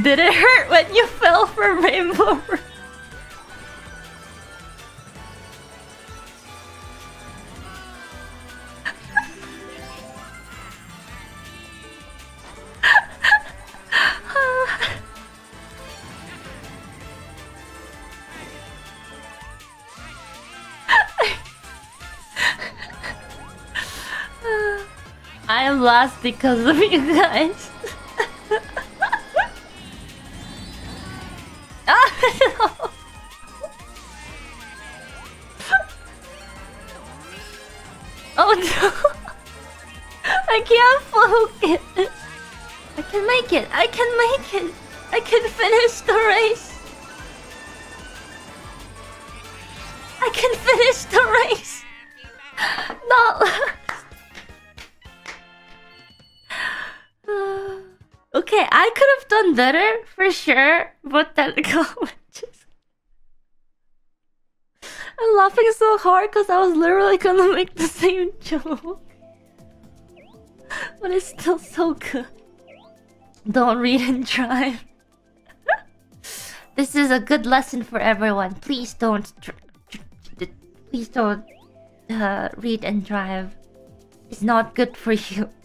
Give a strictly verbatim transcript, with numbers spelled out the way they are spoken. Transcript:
Did it hurt when you fell from Rainbow Bridge? I am lost because of you guys. Oh, no. Oh no! I can't focus. I can make it. I can make it. I can finish the race. I can finish the race. Not last. Okay, I could have done better for sure, but then just... I'm laughing so hard because I was literally gonna make the same joke. But it's still so good. Don't read and drive. This is a good lesson for everyone. Please don't... Please don't uh, read and drive. It's not good for you.